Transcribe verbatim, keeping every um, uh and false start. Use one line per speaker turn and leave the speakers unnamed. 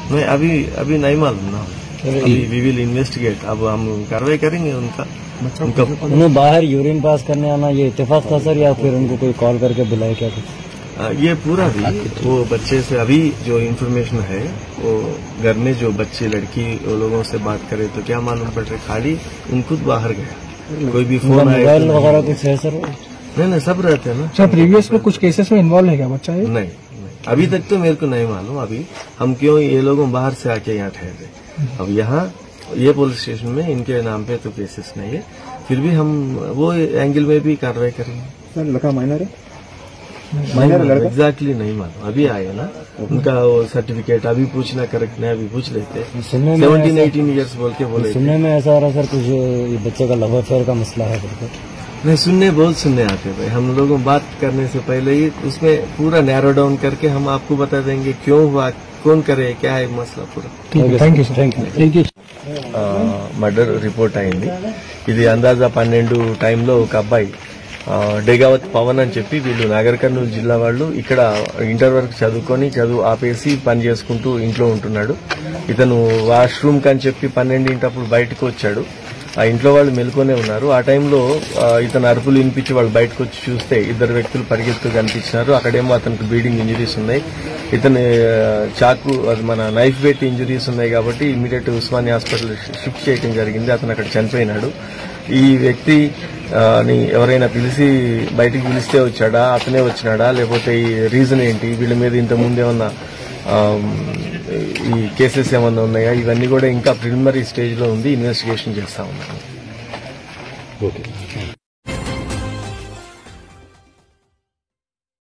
नहीं, अभी अभी नहीं मालूम ना, अभी वी विल इन्वेस्टिगेट। अब हम कार्रवाई करेंगे उनका। उनका
उन्हें बाहर यूरिन पास करने आना ये इत्तेफाक था सर, या फिर उनको कोई कॉल करके बुलाया क्या कुछ?
ये पूरा भी वो बच्चे से अभी जो इन्फॉर्मेशन है, वो घर में जो बच्चे लड़की वो लोगों से बात करे तो क्या मालूम पड़ रहा है, खाली उन खुद बाहर गया, कोई भी फोन आया,
मोबाइल वगैरह कुछ है सर?
नहीं नहीं, सब रहते हैं ना
सर। प्रीवियस में कुछ केसेस में इन्वॉल्व है क्या बच्चा ये?
नहीं, अभी तक तो मेरे को नहीं मालूम। अभी हम क्यों ये लोगों बाहर से आके यहाँ ठहरे, अब यहाँ ये पुलिस स्टेशन में इनके नाम पे तो केसेस नहीं है, फिर भी हम वो एंगल में भी कार्रवाई करेंगे।
सर लड़का माइनर है?
माइनर लड़का एग्जैक्टली नहीं मालूम, अभी आए ना उनका वो सर्टिफिकेट, अभी पूछना करेक्ट नहीं, अभी पूछ लेते। सेवनटीन एटीन ईयर्स बोल के बोले।
सुनने में ऐसा आ रहा सर कुछ ये बच्चे का लव अफेयर का मसला है।
नहीं, सुनने बहुत सुनने आते भाई, हम लोगों बात करने से पहले ही उसमें पूरा नैरो डाउन करके हम आपको बता देंगे क्यों हुआ, कौन करे, क्या है मसला पूरा।
Thank you thank you thank you
murder report అయింది. ఇది అందాజా పన్నెండు టైంలో ఒక అబ్బాయి డేగావత్ పవన్ అని చెప్పి, వీళ్ళు నాగర్ కర్నూలు జిల్లా వాళ్ళు, ఇక్కడ ఇంటర్ వరకు చదువుకొని చదువు ఆపేసి పని చేసుకుంటూ ఇంట్లో ఉంటున్నాడు. ఇతను వాష్రూమ్ కని చెప్పి పన్నెండింటప్పుడు బయటకు వచ్చాడు. ఆ ఇంట్లో వాళ్ళు మెలుకొనే ఉన్నారు. ఆ టైంలో ఇతను అరుపులు వినిపించి వాళ్ళు బయటకు వచ్చి చూస్తే ఇద్దరు వ్యక్తులు పరిగెత్తు కనిపించినారు. అక్కడేమో అతనికి బ్లీడింగ్ ఇంజరీస్ ఉన్నాయి. ఇతని చాకు అది మన నైఫ్ పెట్టి ఇంజరీస్ ఉన్నాయి కాబట్టి ఇమీడియట్ ఉస్మానియా హాస్పిటల్ షిఫ్ట్ చేయడం జరిగింది. అతను అక్కడ చనిపోయినాడు. ఈ వ్యక్తి ని ఎవరైనా పిలిచి బయటికి పిలిస్తే వచ్చాడా, అతనే వచ్చినాడా, లేకపోతే ఈ రీజన్ ఏంటి, వీళ్ళ మీద ఇంత ముందు ఏమన్నా ఈ కేసెస్ ఏమన్నా ఉన్నాయా, ఇవన్నీ కూడా ఇంకా ప్రిలిమినరీ స్టేజ్ లో ఉంది, ఇన్వెస్టిగేషన్ చేస్తా ఉన్నాం.
ఓకే.